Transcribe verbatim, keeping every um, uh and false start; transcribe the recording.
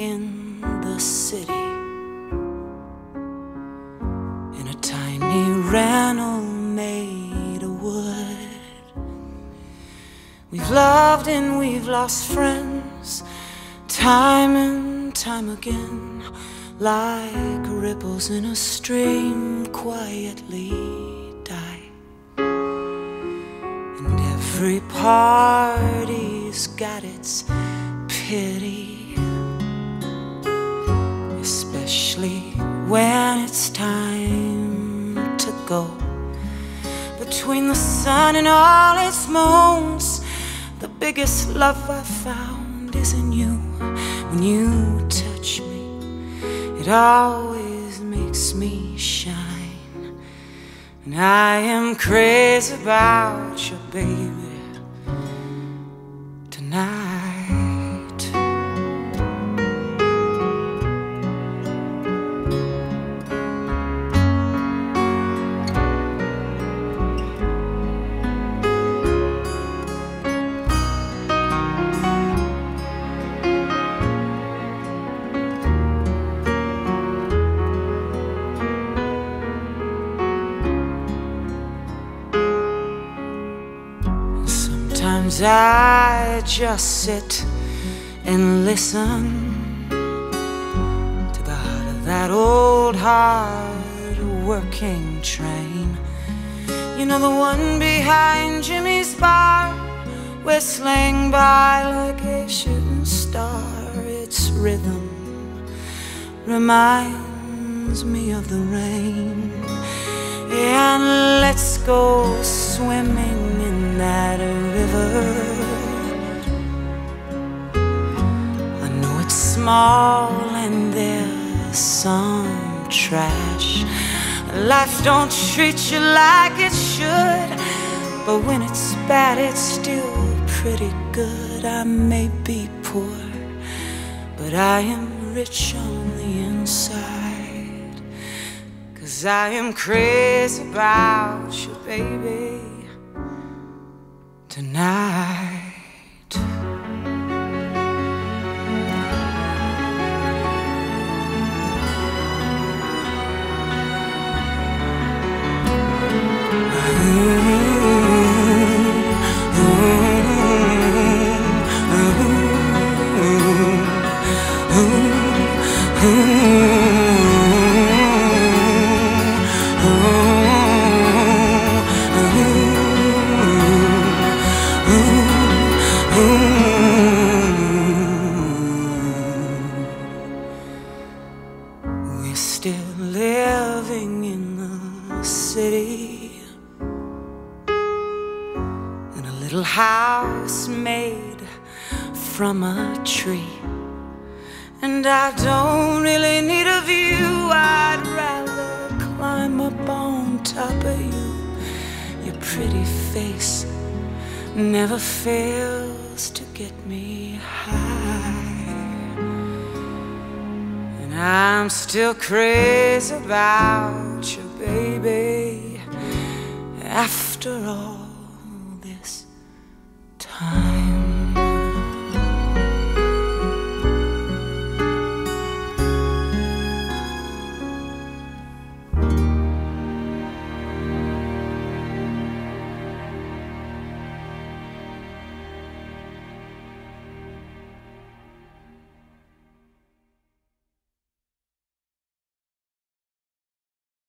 in the city, in a tiny rental made of wood. We've loved and we've lost friends, time and time again, like ripples in a stream quietly die. And every party's got its pity, especially when it's time to go. Between the sun and all its moans, the biggest love I found is in you. When you touch me, it always makes me shine. And I am crazy about you, baby, tonight. Sometimes I just sit and listen to the heart of that old hard-working train. You know, the one behind Jimmy's bar, whistling by like a shooting star. Its rhythm reminds me of the rain. And let's go swimming in that river. I know it's small and there's some trash. Life don't treat you like it should, but when it's bad, it's still pretty good. I may be poor, but I am rich on the inside, 'cause I am crazy about you, baby, tonight. We're still living in the city, in a little house made from a tree. And I don't really need a view, I'd rather climb up on top of you. Your pretty face never fails to get me high, and I'm still crazy about you, baby, after all.